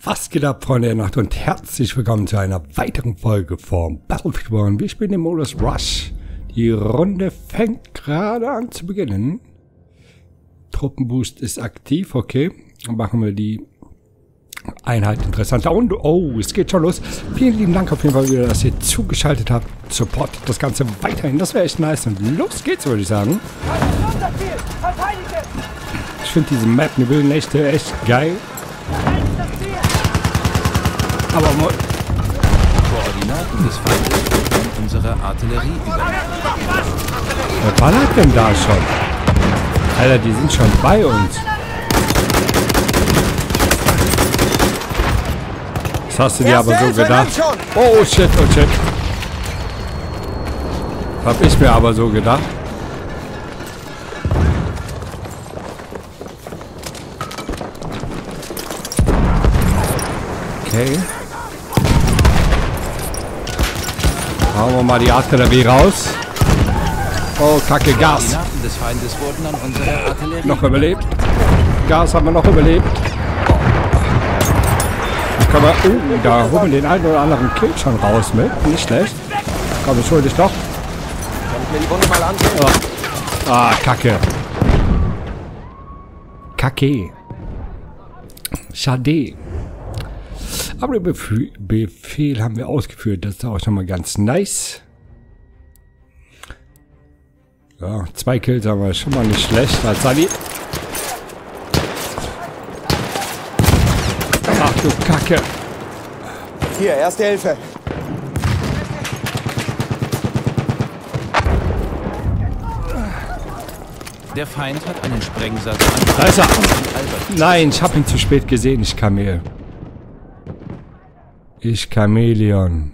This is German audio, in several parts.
Was geht ab, Freunde der Nacht, und herzlich willkommen zu einer weiteren Folge von Battlefield 1. Wir spielen den Modus Rush. Die Runde fängt gerade an zu beginnen. Truppenboost ist aktiv, okay. Dann machen wir die Einheit interessanter. Und oh, es geht schon los. Vielen lieben Dank auf jeden Fall wieder, dass ihr zugeschaltet habt. Support das Ganze weiterhin. Das wäre echt nice. Und los geht's, würde ich sagen. Ich finde diese Map, eine wilde Nächte, echt geil. Aber Koordinaten des Feindes von unserer Artillerie übernehmen. wer ballert denn da schon? Alter, die sind schon bei uns. Das hast du dir aber so gedacht. Oh shit, oh shit. Hab ich mir aber so gedacht. Okay. Hauen wir mal die Artillerie raus. Oh, Kacke, Gas. Koordinaten des Feindes wurden an unsere Artillerie Noch überlebt. Gas haben wir noch überlebt. Da können wir, da holen wir den einen oder anderen Kill schon raus mit. Nicht schlecht. Komm, ich hol dich doch. Kann ich mir die Wunde mal ansehen? Ah, Kacke. Kacke. Schade. Aber den Befehl haben wir ausgeführt. Das ist auch schon mal ganz nice. Ja, 2 Kills haben wir schon mal nicht schlecht. Als Ali. Ach du Kacke. Hier, erste Hilfe. Der Feind hat einen Sprengsatz Da ist er. Albert. Nein, ich habe ihn zu spät gesehen. Ich Kamel. Ich Chamäleon.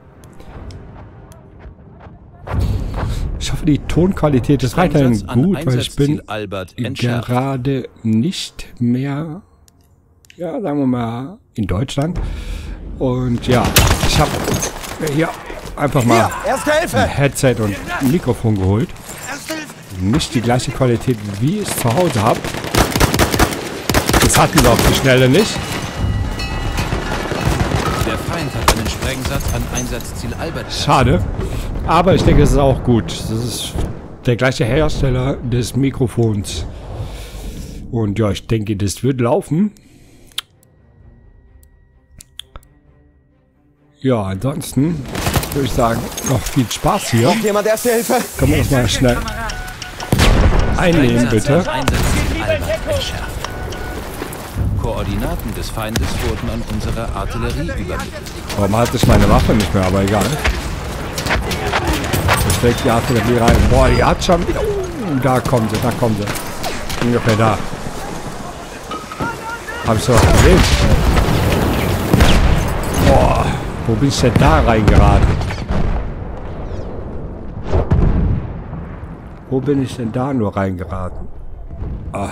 Ich hoffe, die Tonqualität ist weiterhin gut, weil ich bin gerade nicht mehr, ja, sagen wir mal, in Deutschland. Und ja, ich habe hier einfach mal Erste Hilfe. ein Headset und ein Mikrofon geholt. Nicht die gleiche Qualität, wie ich es zu Hause habe. Das hatten wir auf die Schnelle nicht. Der Feind hat einen Sprengsatz an Einsatzziel Albert. Schade. Aber ich denke, es ist auch gut. Das ist der gleiche Hersteller des Mikrofons. Und ja, ich denke, das wird laufen. Ja, ansonsten würde ich sagen, noch viel Spaß hier. Noch jemand erste Hilfe? Können wir das mal schnell einnehmen, bitte. An Einsatzziel Albert entschärft. Koordinaten des Feindes wurden an unsere Artillerie übermittelt. Warum hatte ich meine Waffe nicht mehr, aber egal. Ich stecke die Artillerie rein. Boah, die hat schon wieder. Da kommen sie, da kommen sie. Ungefähr da. Hab ich doch gesehen. Boah, wo bin ich denn da reingeraten? Wo bin ich denn da nur reingeraten? Ah.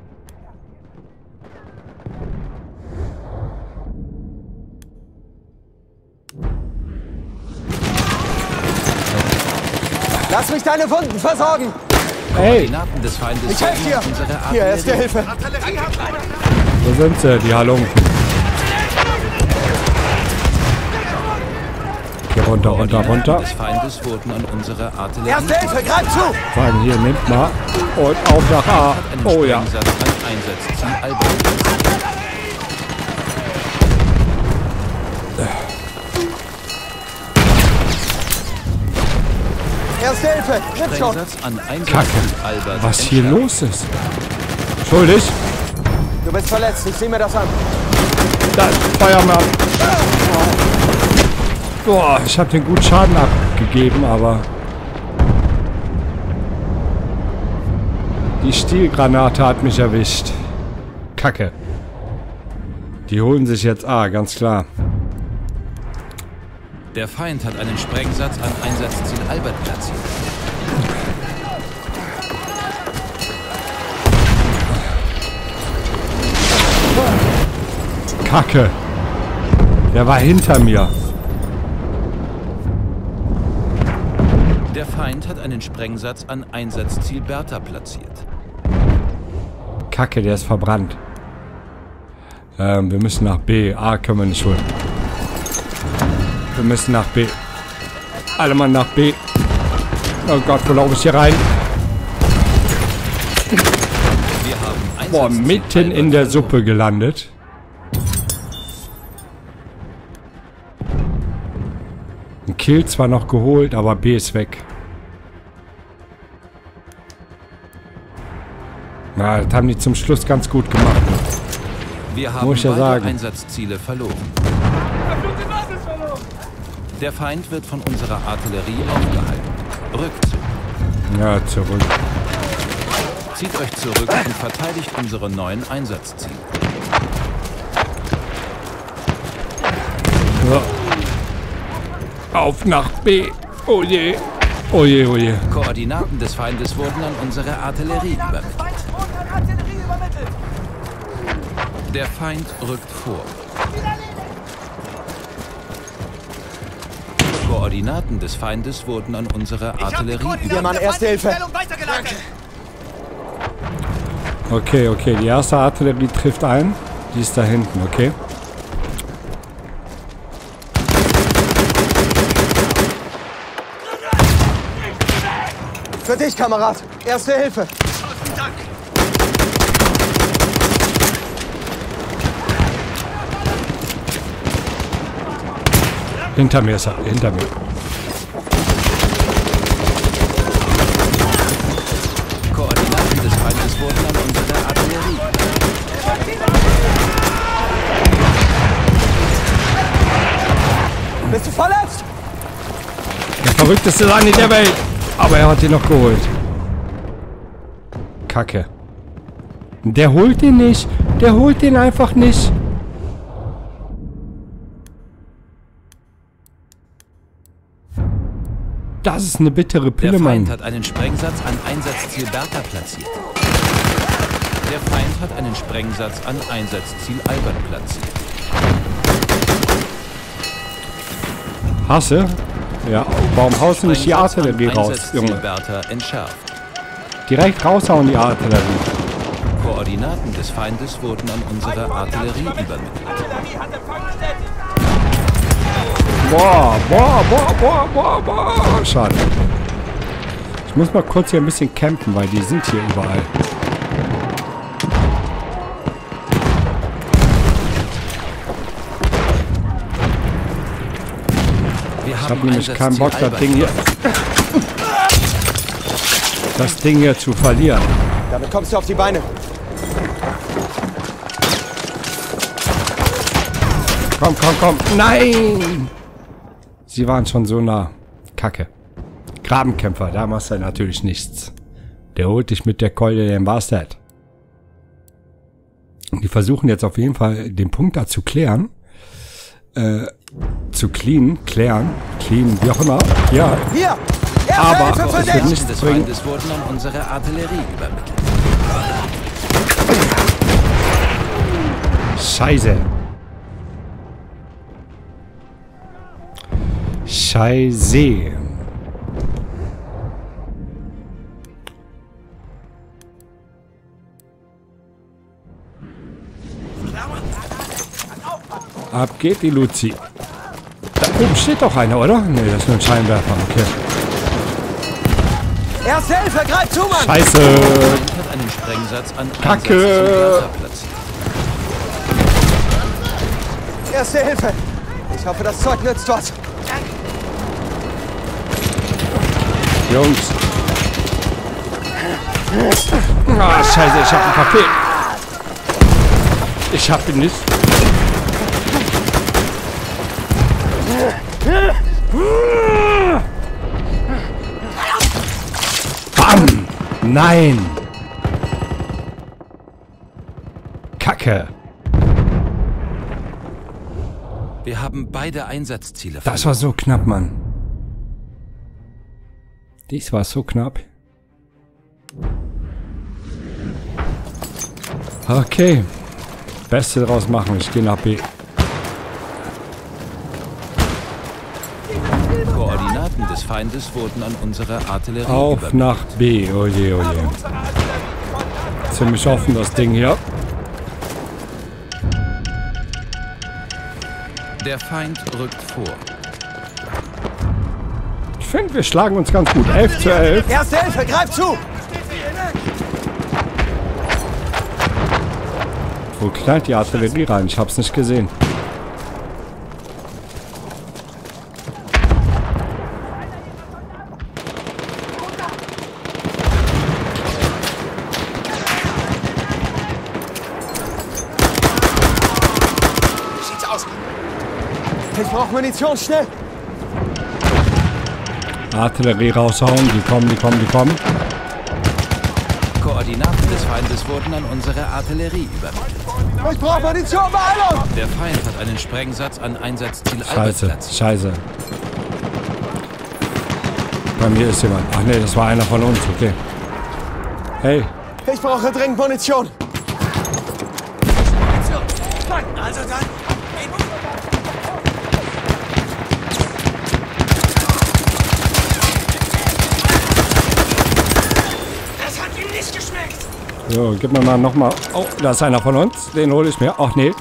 Lass mich deine Wunden versorgen. Hey, Koordinaten des Feindes Ich helfe dir. wurden an unsere Hier, erste Artillerie. Hilfe. wo sind sie, die Halunken? Hier runter, runter, Koordinaten runter. des Feindes wurden an unsere Artillerie. Erste Hilfe, greif zu. Sagen hier, nimmt mal. Und auf nach A. Einen Oh ja. Sprengsatz an Einsatzziel Albert. Erste Hilfe, tritt schon. Sprengsatz an Kacke. Einsatzziel Albert. Was hier entschärft. los ist? Schuldig. Du bist verletzt, ich sehe mir das an. Da, Feuermann. Boah, ich habe den gut Schaden abgegeben, aber die Stielgranate hat mich erwischt. Kacke. Die holen sich jetzt A, ganz klar. Der Feind hat einen Sprengsatz an Einsatzziel Albert platziert. Kacke. Der war hinter mir. Der Feind hat einen Sprengsatz an Einsatzziel Bertha platziert. Kacke, der ist verbrannt. Wir müssen nach B. A können wir nicht holen. Wir müssen nach B. Alle Mann nach B. Oh Gott, wo laufe ich hier rein? Wir haben Boah, mitten in der Suppe gelandet. Ein Kill zwar noch geholt, aber B ist weg. Na, das haben die zum Schluss ganz gut gemacht. Wir haben Muss ich ja beide sagen. Einsatzziele verloren. Der Feind wird von unserer Artillerie aufgehalten. Rückzug. Ja, zurück. Zieht euch zurück und verteidigt unsere neuen Einsatzziele. Ja. Auf nach B. Oh je. Oh je, oh je. Koordinaten des Feindes wurden an unsere Artillerie übermittelt. Der Feind rückt vor. Koordinaten des Feindes wurden an unsere Artillerie übermittelt. Hier, Mann, Erste Hilfe. Okay, okay. Die erste Artillerie trifft ein. Die ist da hinten, okay. Für dich, Kamerad. Erste Hilfe. Hinter mir ist er, hinter mir. Koordinaten des Feindes wurden an unsere Artillerie. Bist du verletzt? Der verrückteste Sani der Welt. Aber er hat ihn noch geholt. Kacke. Der holt ihn nicht. Der holt ihn einfach nicht. Das ist eine bittere Pille, Der Feind Mann. hat einen Sprengsatz an Einsatzziel Bertha platziert. Der Feind hat einen Sprengsatz an Einsatzziel Albert platziert. Hasse? Ja, warum haust du nicht die Sprengsatz an Artillerie raus, Einsatzziel Junge? Bertha entschärft. Direkt raushauen die Artillerie. Koordinaten des Feindes wurden an unsere Artillerie übermittelt. Boah, boah, boah, boah, boah, boah. Schade. Ich muss mal kurz hier ein bisschen campen, weil die sind hier überall. Ich habe nämlich keinen Bock, das Ding hier zu verlieren. Damit kommst du auf die Beine. Komm, komm, komm. Nein! Sie waren schon so nah. Kacke. Grabenkämpfer, da machst du natürlich nichts. Der holt dich mit der Keule, dann war's das. Die versuchen jetzt auf jeden Fall den Punkt da zu klären. Klären, wie auch immer. Ja, Hier! Erste aber Hilfe für es wird dich! nichts Des bringen. Feindes wurden an unsere Artillerie übermittelt. Scheiße. Scheiße. Ab geht die Luzi. Da oben steht doch einer, oder? Ne, das ist nur ein Scheinwerfer. Okay. Erste Hilfe, greif zu, Mann! Scheiße. Hat einen Sprengsatz an Kacke. Einsatzziel Bertha platziert. Erste Hilfe! Ich hoffe, das Zeug nützt was. Jungs. Ah, scheiße, ich hab ihn verfehlt. Ich hab ihn nicht. Bam! Nein! Kacke! Wir haben beide Einsatzziele Das war so knapp, Mann. Dies war so knapp. Okay. Beste draus machen. Ich gehe nach B. Koordinaten des Feindes wurden an unsere Artillerie Auf übermittelt. nach B. Oje, oje. Ziemlich offen das Ding hier. Der Feind rückt vor. Ich finde, wir schlagen uns ganz gut. 11:11. Erste Hilfe, greif zu! Wo knallt die Artillerie rein? Ich hab's nicht gesehen. Ich brauche Munition, schnell! Artillerie raushauen. Die kommen, die kommen, die kommen. Koordinaten des Feindes wurden an unsere Artillerie übermittelt. Ich brauche Munition, Beeilung! Der Feind hat einen Sprengsatz an Einsatzziel Albert Scheiße, platziert. scheiße. Bei mir ist jemand. Ach nee, das war einer von uns. Okay. Hey. Ich brauche dringend Munition! Also dann. Das hat ihm nicht geschmeckt. So, gib mir mal nochmal. Oh, da ist einer von uns. Den hole ich mir. Ach nee.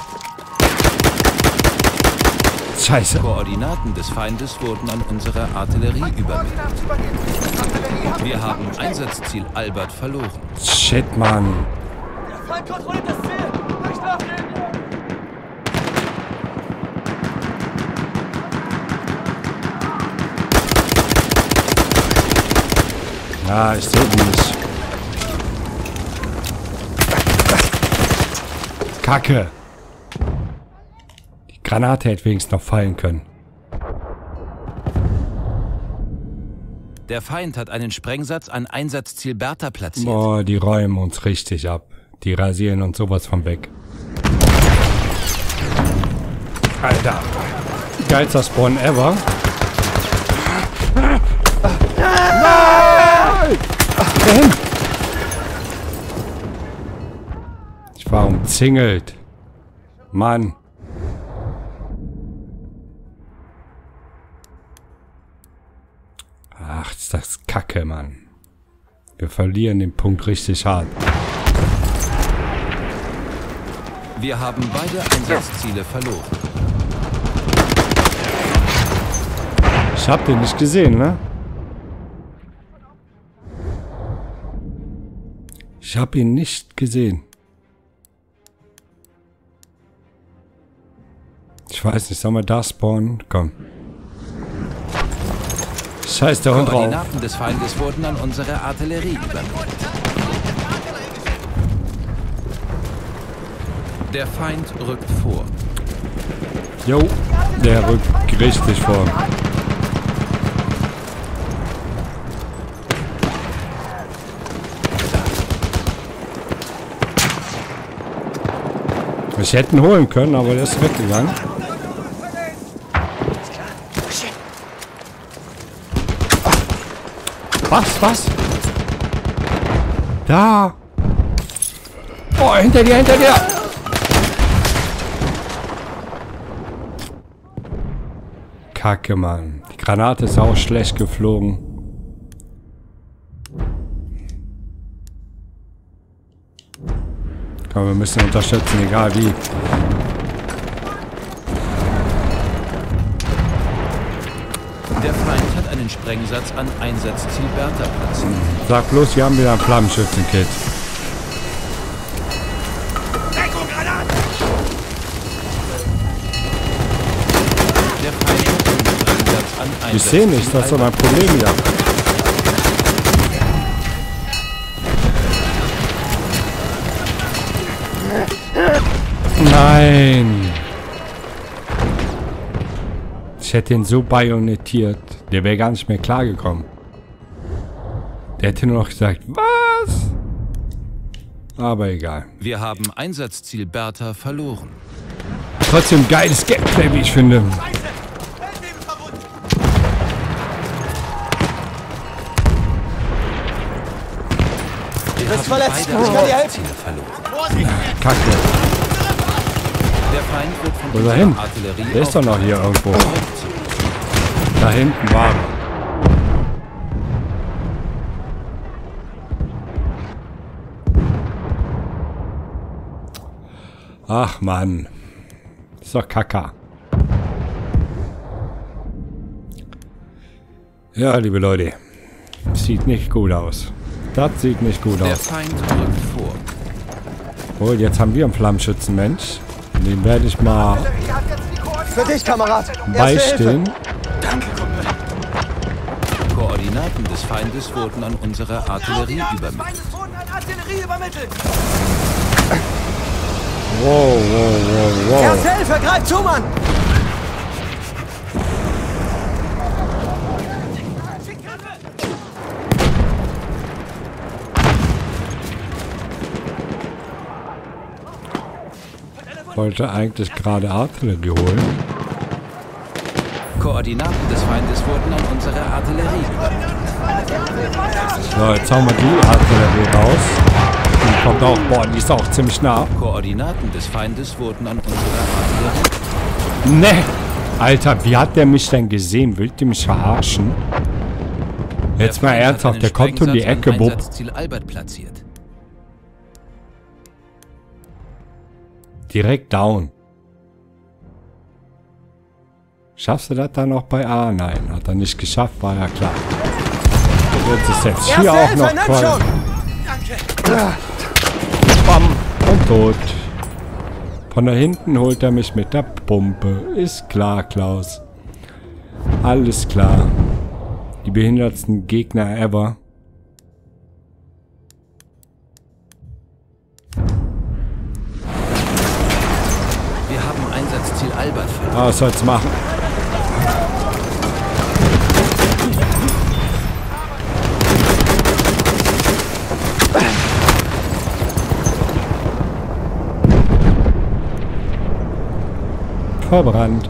Scheiße. Koordinaten des Feindes wurden an unsere Artillerie übermittelt. Wir haben Einsatzziel Albert verloren. Shit, Mann. Der Feind kontrolliert das Ziel! Nicht aufnehmen! Ja, ich sehe ihn nicht. Kacke. Die Granate hätte wenigstens noch fallen können. Der Feind hat einen Sprengsatz an Einsatzziel Bertha platziert. Boah, die räumen uns richtig ab. Die rasieren uns sowas von weg. Alter. Geilster Spawn ever. Nein! Wohin? Ich war umzingelt. Mann. Ach, ist das Kacke, Mann. Wir verlieren den Punkt richtig hart. Wir haben beide Einsatzziele verloren. Ich hab den nicht gesehen, ne? Ich hab ihn nicht gesehen. Ich weiß nicht, sollen wir da spawnen? Komm. Scheiß der Hund drauf. Koordinaten des Feindes wurden an unsere Artillerie übermittelt. Der Feind rückt vor. Jo, der rückt richtig vor. Ich hätte ihn holen können, aber der ist weggegangen. Was? Da! Oh, hinter dir! Kacke, Mann. Die Granate ist auch schlecht geflogen. Komm, wir müssen unterstützen, egal wie. Der Feind hat einen Sprengsatz an Einsatzziel Bertha platziert. Sag bloß, wir haben wieder ein Flammenschützen-Kit. Der Feind hat einen Sprengsatz an Einsatzziel Ich sehe nicht, das ist doch mein Problem hier. Nein! Ich hätte ihn so bayonettiert. Der wäre gar nicht mehr klargekommen. Der hätte nur noch gesagt, was? Aber egal. Wir haben Einsatzziel Bertha verloren. Trotzdem geiles Gameplay, wie ich finde. Wir bist verletzt. beide Ich kann dir helfen. Einsatzziele verloren. Kacke. Der Feind wird von Wo ist er hin? unserer Artillerie Der ist doch noch hier irgendwo. aufgezogen. Da hinten war er. Ach Mann. Ist doch Kacke. Ja, liebe Leute. Sieht nicht gut aus. Das sieht nicht gut Der aus. Feind rückt vor. Oh, jetzt haben wir einen Flammschützenmensch. Den werde ich mal Für dich, Kamerad. Erste Hilfe. beistehen. Danke, Kumpel. Koordinaten des Feindes wurden an unsere Artillerie übermittelt. Wurden an Artillerie übermittelt. Wow, wow, wow, wow. Erste Hilfe, greif zu, Mann. Wollte eigentlich gerade Artillerie holen. Koordinaten des Feindes wurden an unsere Artillerie übermittelt. So, jetzt hauen wir die Artillerie raus. Die kommt auch, boah, die ist auch ziemlich nah. Koordinaten des Feindes wurden an unsere Artillerie. Ne! Alter, wie hat der mich denn gesehen? Willt ihr mich verarschen? Jetzt mal Feind hat ernsthaft, einen der kommt um die Sprengsatz Ecke, an Bub. Einsatzziel Albert platziert. Direkt down. Schaffst du das dann noch bei A? Nein, hat er nicht geschafft, war ja klar. Jetzt ist jetzt hier auch noch nimm voll. schon. Bam! Und tot. Von da hinten holt er mich mit der Pumpe. Ist klar, Klaus. Alles klar. Die behindertsten Gegner ever. Wir haben Einsatzziel Albert verloren. Ah, was soll's machen? Verbrannt.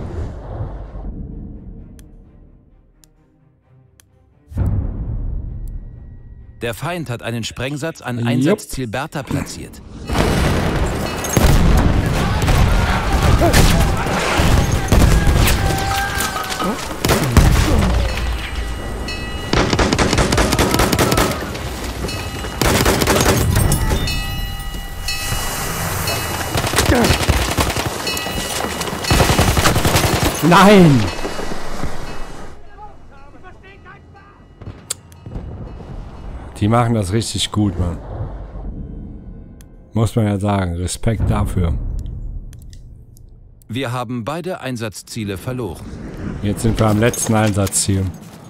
Der Feind hat einen Sprengsatz an Einsatzziel Bertha platziert. Nein! Die machen das richtig gut, Mann. Muss man ja sagen. Respekt dafür. Wir haben beide Einsatzziele verloren. Jetzt sind wir am letzten Einsatzziel.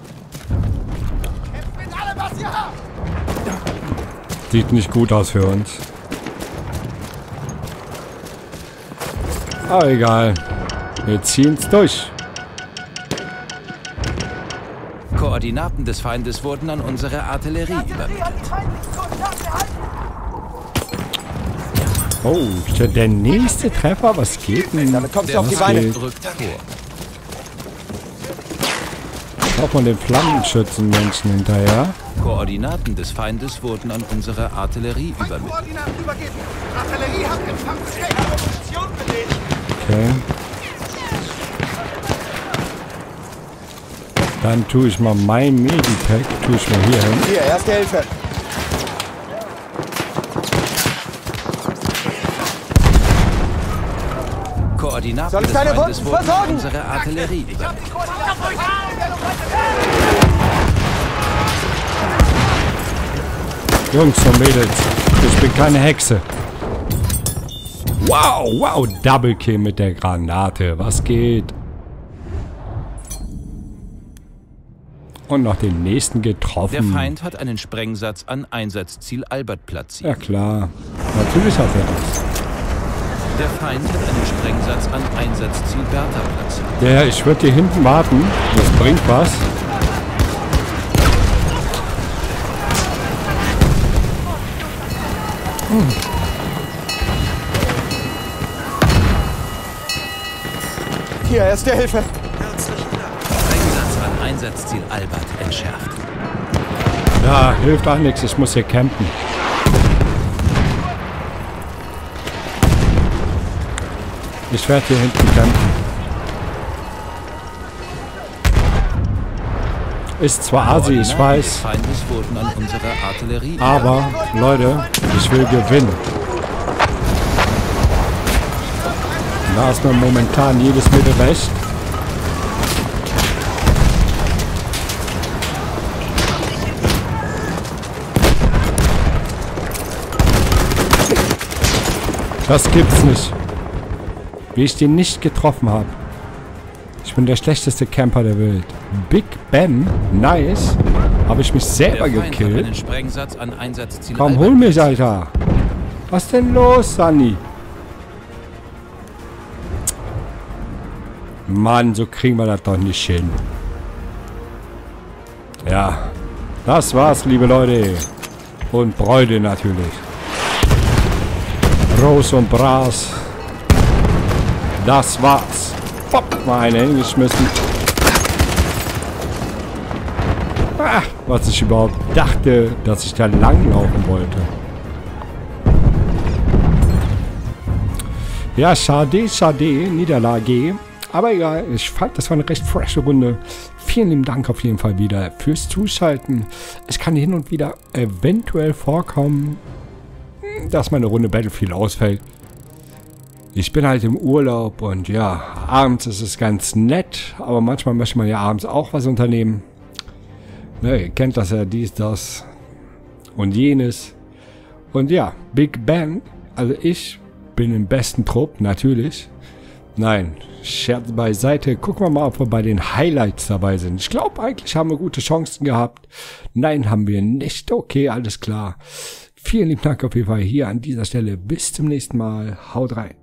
Sieht nicht gut aus für uns. Aber egal. Wir ziehen's durch. Koordinaten des Feindes wurden an unsere Artillerie übermittelt. Oh, der nächste Treffer, was geht denn? Damit kommst du Der auf die Was Beine. geht? rückt vor. Auch von den Flammenschützenmenschen hinterher. Koordinaten des Feindes wurden an unsere Artillerie übermittelt. Koordinaten übergeben. Artillerie hat Empfangsfähige Position belegt. Okay. Dann tue ich mal mein Medipack, tue ich mal hier hin. Hier, erste Hilfe. Koordinaten Soll ich des deine Feindes Wunden wurden an versorgen? unsere Artillerie übermittelt. Jungs und Mädels, ich bin keine Hexe. Wow, wow, Double Kill mit der Granate. Was geht? Und noch den nächsten getroffen. Der Feind hat einen Sprengsatz an Einsatzziel Albert platziert. Ja klar, natürlich hat er das. Der Feind hat einen Sprengsatz an Einsatzziel Bertha platziert. Ja, ich würde hier hinten warten. Das bringt was. Hier, erste Hilfe. Sprengsatz an Einsatzziel Albert entschärft. Ja, hilft auch nichts. Ich muss hier campen. Ich werde hier hinten campen. Ist zwar Asi, ich Koordinaten des weiß. Feindes wurden an unsere Artillerie Aber, Leute, ich will gewinnen. Da ist mir momentan jedes Mittel recht. Das gibt's nicht. Wie ich den nicht getroffen habe. Ich bin der schlechteste Camper der Welt. Big Ben, nice. Habe ich mich selber Der Feind hat gekillt. einen Sprengsatz an Einsatzziel Komm, Albert hol mich, Alter. Was denn los, Sunny? Mann, so kriegen wir das doch nicht hin. Ja, das war's, liebe Leute. Und Bräute natürlich. Groß und Bras. Das war's. Hopp, mal eine hingeschmissen. Ah, was ich überhaupt dachte, dass ich da langlaufen wollte. Ja, schade, schade, Niederlage. Aber egal, ich fand, das war eine recht frische Runde. Vielen lieben Dank auf jeden Fall wieder fürs Zuschalten. Es kann hin und wieder eventuell vorkommen, dass meine Runde Battlefield ausfällt. Ich bin halt im Urlaub und ja, abends ist es ganz nett, aber manchmal möchte man ja abends auch was unternehmen. Ne, ihr kennt das ja, dies, das und jenes. Und ja, Big Ben, also ich bin im besten Trupp, natürlich. Nein, Scherz beiseite. Gucken wir mal, ob wir bei den Highlights dabei sind. Ich glaube, eigentlich haben wir gute Chancen gehabt. Nein, haben wir nicht. Okay, alles klar. Vielen lieben Dank auf jeden Fall hier an dieser Stelle. Bis zum nächsten Mal. Haut rein.